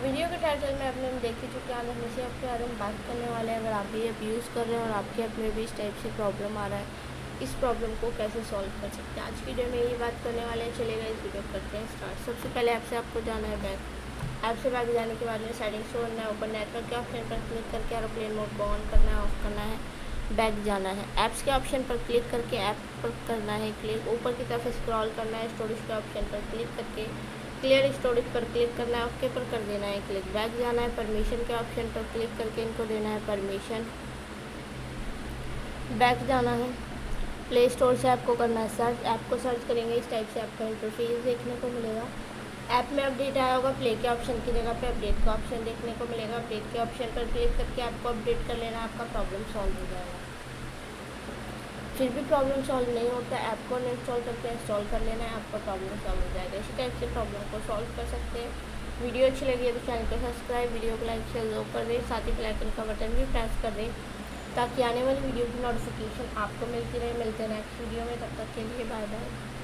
Video के title में आपने देख ही चुके हैं, हमेशा आपके बारे में बात करने वाले हैं। अगर आप भी ऐप यूज़ कर रहे हैं और आपके ऐप में भी इस टाइप से प्रॉब्लम आ रहा है, इस प्रॉब्लम को कैसे सॉल्व कर सकते हैं, आज की वीडियो में ये बात करने वाले हैं। चलेगा, इस वीडियो करते हैं स्टार्ट। सबसे पहले ऐप से आपको जाना है बैक। ऐप से बैक जाने के बाद में सेटिंग्स को करना है, ऊपर नेटवर्क के ऑप्शन पर क्लिक करके एरोप्लेन मोड को ऑन करना है, ऑफ करना है, बैक जाना है। ऐप्स के ऑप्शन पर क्लिक करके ऐप पर करना है क्लिक, ऊपर की तरफ स्क्रॉल करना है, स्टोरेज के ऑप्शन पर क्लिक करके क्लियर स्टोरेज पर क्लिक करना है, ओके पर कर देना है क्लिक। बैक जाना है, परमिशन के ऑप्शन पर क्लिक करके इनको देना है परमिशन। बैक जाना है, प्ले स्टोर से ऐप को करना है सर्च। ऐप को सर्च करेंगे, इस टाइप से आपका इंटरफेस देखने को मिलेगा। ऐप में अपडेट आया होगा, प्ले के ऑप्शन की जगह पे अपडेट का ऑप्शन देखने को मिलेगा। अपडेट के ऑप्शन पर क्लिक करके आपको अपडेट कर लेना, आपका प्रॉब्लम सॉल्व हो जाएगा। फिर भी प्रॉब्लम सॉल्व नहीं होता, ऐप को अनइंस्टॉल करके इंस्टॉल कर लेना है, आपका प्रॉब्लम सॉल्व हो जाएगा। इसी टाइप से प्रॉब्लम को सॉल्व कर सकते हैं। वीडियो अच्छी लगी है तो चैनल को सब्सक्राइब, वीडियो को लाइक शेयर जरूर कर दें, साथ ही बेल आइकन का बटन भी प्रेस कर दें ताकि आने वाली वीडियो की नोटिफिकेशन आपको मिलती रहे। मिलते हैं नेक्स्ट वीडियो में, तब तक के लिए बाय बाय।